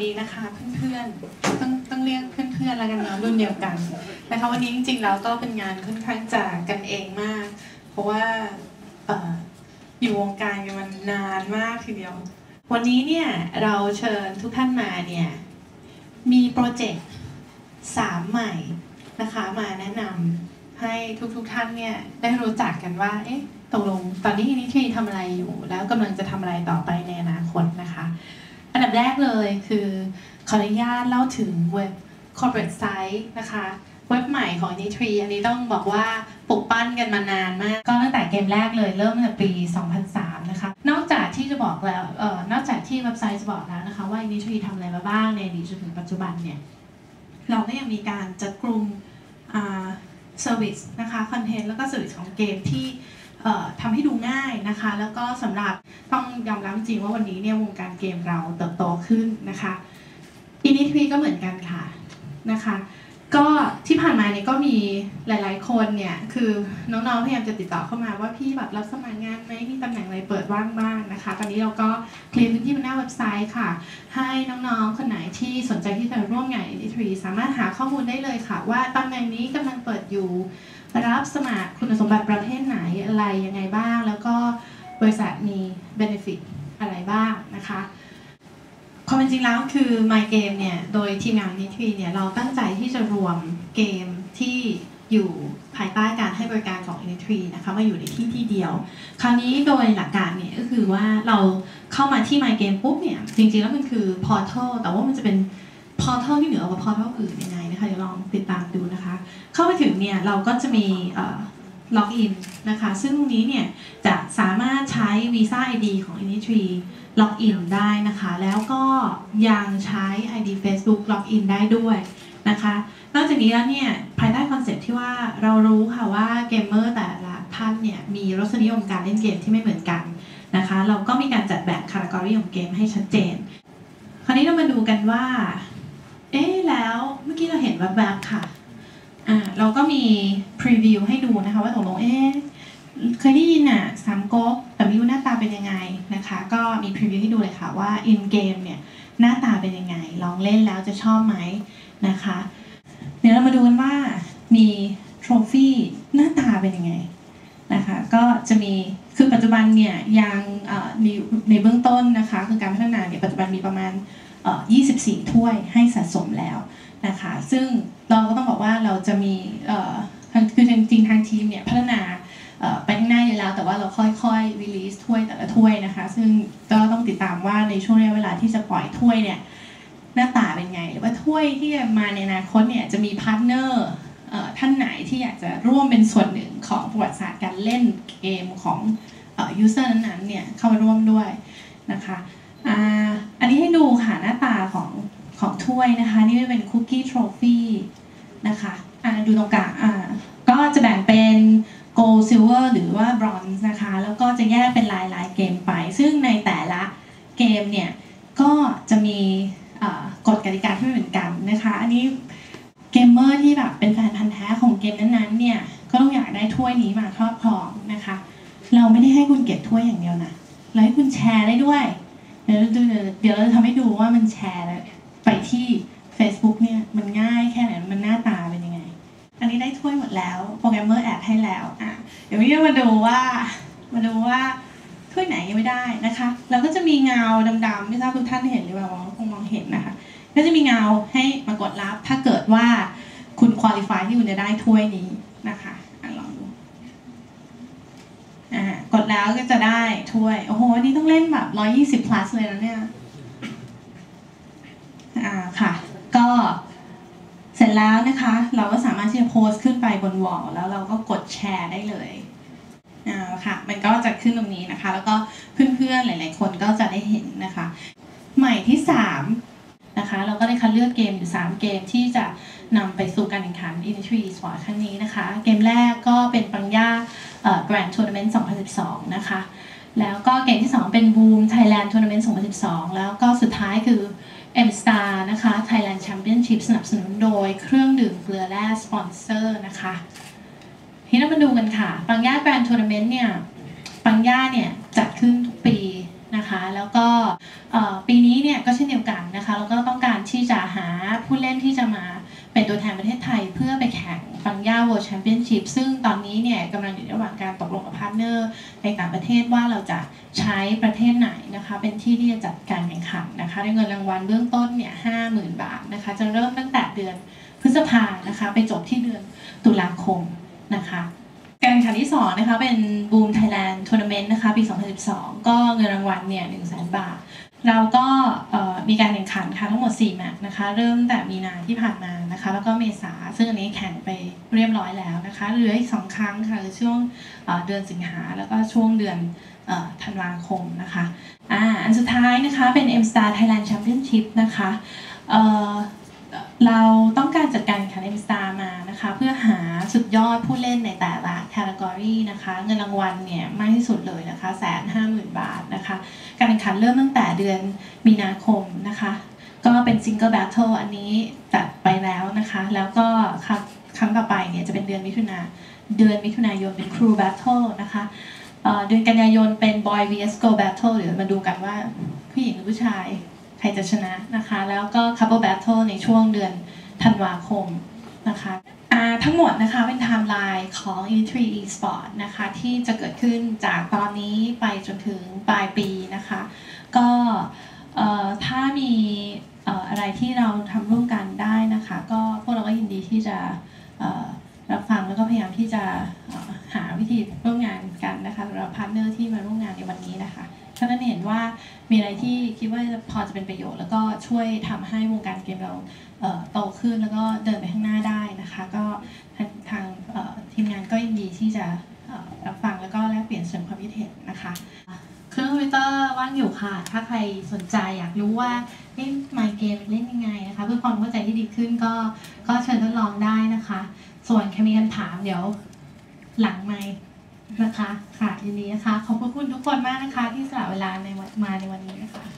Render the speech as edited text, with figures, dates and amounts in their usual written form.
ดีนะคะเพื่อนๆต้องเรียกเพื่อนๆแล้วกันเนาะรุ่นเดียวกันนะคะวันนี้จริงๆแล้วก็เป็นงานค่อนข้างจะกันเองมากเพราะว่าอยู่วงการกันมานานมากทีเดียววันนี้เนี่ยเราเชิญทุกท่านมาเนี่ยมีโปรเจกต์3ใหม่นะคะมาแนะนำให้ทุกท่านเนี่ยได้รู้จักกันว่าเอ๊ะตกลงตอนนี้นิทีทำอะไรอยู่แล้วกำลังจะทำอะไรต่อไปในอนาคตนะคะอันดับแรกเลยคือขออนุญาตเล่าถึงเว็บ corporate site นะคะเว็บใหม่ของ Initri อันนี้ต้องบอกว่าปลุกปั้นกันมานานมากก็ตั้งแต่เกมแรกเลยเริ่มตั้งแต่ปี 2003 นะคะนอกจากที่จะบอกแล้วนอกจากที่เว็บไซต์จะบอกแล้วนะคะว่า Initri ทำอะไรมาบ้างในอดีตจนถึงปัจจุบันเนี่ยเราก็ยังมีการจัดกลุ่มservice นะคะคอนเทนต์แล้วก็ service ของเกมที่ทำให้ดูง่ายนะคะแล้วก็สำหรับต้องยอมรับจริงว่าวันนี้เนี่ยวงการเกมเราเติบโตขึ้นนะคะ Initri ก็เหมือนกันค่ะนะคะก็ที่ผ่านมาเนี่ยก็มีหลายๆคนเนี่ยคือน้องๆพยายามจะติดต่อเข้ามาว่าพี่แบบรับสมัครงานไหมมีตำแหน่งอะไรเปิดว่างบ้างนะคะตอนนี้เราก็เคลียร์พื้นที่บนหน้าเว็บไซต์ค่ะให้น้องๆคนไหนที่สนใจที่จะร่วมงาน Initri สามารถหาข้อมูลได้เลยค่ะว่าตำแหน่งนี้กำลังเปิดอยู่รับสมัครคุณสมบัติประเภทไหนอะไรยังไงบ้างแล้วก็บริษัทมี benefit อะไรบ้างนะคะความเป็นจริงแล้วคือ My Game เนี่ยโดยทีมงาน Initri เนี่ยเราตั้งใจที่จะรวมเกมที่อยู่ภายใต้การให้บริการของ Initri นะคะมาอยู่ในที่เดียวคราวนี้โดยหลักการเนี่ยก็คือว่าเราเข้ามาที่ My Game ปุ๊บเนี่ยจริงๆแล้วมันคือ Portal แต่ว่ามันจะเป็น Portal ที่เหนือกว่า Portal อื่นยังไงนะคะเดี๋ยวลองติดตามดูนะคะเข้าไปถึงเนี่ยเราก็จะมีล็อกอินนะคะซึ่งตรงนี้เนี่ยจะสามารถใช้ Visa ID ของ Initri ล็อกอินได้นะคะแล้วก็ยังใช้ ID Facebook ล็อกอินได้ด้วยนะคะนอกจากนี้แล้วเนี่ยภายใต้คอนเซ็ปต์ที่ว่าเรารู้ค่ะว่าเกมเมอร์แต่ละท่านเนี่ยมีรสนิยมการเล่นเกมที่ไม่เหมือนกันนะคะเราก็มีการจัดแบ่งแคตตากรีของเกมให้ชัดเจนคราวนี้เรามาดูกันว่าเอ๊ะแล้วเมื่อกี้เราเห็นแวบๆค่ะเราก็มีพรีวิวให้ดูนะคะว่าตกลงเคยได้ยินสามก๊กแต่ไม่รู้หน้าตาเป็นยังไงนะคะก็มีพรีวิวให้ดูเลยค่ะว่า in game เนี่ยหน้าตาเป็นยังไงลองเล่นแล้วจะชอบไหมนะคะเดี๋ยวเรามาดูกันว่ามีโทรฟี่หน้าตาเป็นยังไงนะคะก็จะมีคือปัจจุบันเนี่ยยังมีในเบื้องต้นนะคะคือการพัฒนาเนี่ยปัจจุบันมีประมาณ24 ถ้วยให้สะสมแล้วนะคะซึ่งเราก็ต้องบอกว่าเราจะมีคือจริงๆทางทีมเนี่ยพัฒนาไปข้างหน้าอยู่แล้วแต่ว่าเราค่อยๆ release ถ้วยแต่ละถ้วยนะคะซึ่งก็ต้องติดตามว่าในช่วงระยะเวลาที่จะปล่อยถ้วยเนี่ยหน้าตาเป็นไงหรือว่าถ้วยที่จะมาในอนาคตเนี่ยจะมีพาร์ทเนอร์ท่านไหนที่อยากจะร่วมเป็นส่วนหนึ่งของประวัติศาสตร์การเล่นเกมของuser นั้นๆเนี่ยเข้ามาร่วมด้วยนะคะอันนี้ให้ดูค่ะหน้าตาของถ้วยนะคะนี่เป็นคุกกี้โทรฟี่นะคะดูตรงกลางก็จะแบ่งเป็น Gold Silver หรือว่า Bronze นะคะแล้วก็จะแยกเป็นลายเกมไปซึ่งในแต่ละเกมเนี่ยก็จะมีกฎกติกาที่ไม่เหมือนกันนะคะอันนี้เกมเมอร์ที่แบบเป็นแฟนพันธุ์แท้ของเกมนั้นๆเนี่ยก็ต้องอยากได้ถ้วยนี้มาครอบครองนะคะเราไม่ได้ให้คุณเก็บถ้วยอย่างเดียวนะเราให้คุณแชร์ได้ด้วยเดี๋ยวเราจะทำให้ดูว่ามันแชร์ไปที่ Facebook เนี่ยมันง่ายแค่ไหนมันหน้าตาเป็นยังไงอันนี้ได้ถ้วยหมดแล้วโปรแกรมเมอร์แอดให้แล้วเดี๋ยวมาดูว่าถ้วยไหนยังไม่ได้นะคะเราก็จะมีเงาดำๆไม่ทราบทุกท่านเห็นหรือเปล่าคงมองเห็นนะคะก็จะมีเงาให้มากดรับถ้าเกิดว่าคุณควอลิฟายที่คุณจะได้ถ้วยนี้นะคะลองดูกดแล้วก็จะได้ถ้วยโอ้โหนี่ต้องเล่นแบบ120 plus เลยนะเนี่ยค่ะก็เสร็จแล้วนะคะเราก็สามารถที่จะโพสต์ขึ้นไปบนวอลแล้วเราก็กดแชร์ได้เลยค่ะมันก็จะขึ้นตรงนี้นะคะแล้วก็เพื่อนๆหลายๆคนก็จะได้เห็นนะคะใหม่ที่3นะคะเราก็ได้คัดเลือกเกมอยู่3เกมที่จะนำไปสู่การแข่งขัน Initri Esports ครั้งนี้นะคะเกมแรกก็เป็นปังย่าGrand Tournament 2012นะคะแล้วก็เกมที่2เป็น Boom Thailand Tournament 2012แล้วก็สุดท้ายคือ M-Star นะคะ Thailand Championship สนับสนุนโดยเครื่องดื่มเกลือแร่สปอนเซอร์นะคะทีนี้เรามาดูกันค่ะปังย่า Grand Tournament เนี่ยปังย่าเนี่ยจัดขึ้นทุกปีนะคะแล้วก็ปีนี้เนี่ยก็เช่นเดียวกันนะคะแล้วก็ต้องการ World Championship ซึ่งตอนนี้เนี่ยกำลังอยู่ในระหว่างการตกลงกับพาร์ทเนอร์ในต่างประเทศว่าเราจะใช้ประเทศไหนนะคะเป็นที่ที่จะจัดการแข่งขันนะคะได้เงินรางวัลเบื้องต้นเนี่ย 50,000 บาทนะคะจะเริ่มตั้งแต่เดือนพฤษภานะคะไปจบที่เดือนตุลาคมนะคะการแข่งขันที่2นะคะเป็น Boom Thailand Tournament นะคะปี 2012 ก็เงินรางวัลเนี่ย 100,000 บาทเราก็มีการแข่งขันค่ะทั้งหมด4แมตช์นะคะเริ่มแต่มีนาที่ผ่านมานะคะแล้วก็เมษาซึ่งอันนี้แข่งไปเรียบร้อยแล้วนะคะเหลืออีก2ครั้งค่ะคือช่วงเดือนสิงหาแล้วก็ช่วงเดือนธันวาคมนะคะอันสุดท้ายนะคะเป็น M-Star Thailand Championship นะคะเราต้องการจัดการแข่งขัน M-Star มานะคะเพื่อหาสุดยอดผู้เล่นในแต่ละแคตตากรีนะคะเงินรางวัลเนี่ยมากที่สุดเลยนะคะ 150,000 บาทนะคะการแข่งขันเริ่มตั้งแต่เดือนมีนาคมนะคะก็เป็น Single Battle อันนี้จัดไปแล้วนะคะแล้วก็ครั้งต่อไปเนี่ยจะเป็นเดือนมิถุนายนเป็น Crew Battle นะคะเดือนกันยายนเป็น Boy vs Girl Battle เดี๋ยวมาดูกันว่าผู้หญิงหรือผู้ชายใครจะชนะนะคะแล้วก็ Couple Battle ในช่วงเดือนธันวาคมนะคะทั้งหมดนะคะเป็นไทม์ไลน์ของ E3 Esport นะคะที่จะเกิดขึ้นจากตอนนี้ไปจนถึงปลายปีนะคะก็ถ้ามีอะไรที่เราทำร่วมกันได้นะคะก็พวกเราก็ยินดีที่จะรับฟังแล้วก็พยายามที่จะหาวิธีร่วมงานกันนะคะสำหรับพาร์ทเนอร์ที่มาร่วมงานในวันนี้นะคะฉะนั้นเห็นว่ามีอะไรที่คิดว่าพอจะเป็นประโยชน์แล้วก็ช่วยทำให้วงการเกมเราโตขึ้นแล้วก็เดินไปข้างหน้าได้นะคะก็ทางทีมงานก็ยินดีที่จะรับฟังแล้วก็แลกเปลี่ยนเสริมความคิดเห็นนะคะเครื่องคอมพิวเตอร์ว่างอยู่ค่ะถ้าใครสนใจอยากรู้ว่าเล่นMy Gameเล่นยังไงนะคะเพื่อความเข้าใจที่ดีขึ้นก็เชิญทดลองได้นะคะส่วนใครมีคำถามเดี๋ยวหลังไมค์นะคะค่ะยินดีนะคะขอบคุณทุกคนมากนะคะที่สละเวลามาในวันนี้นะคะ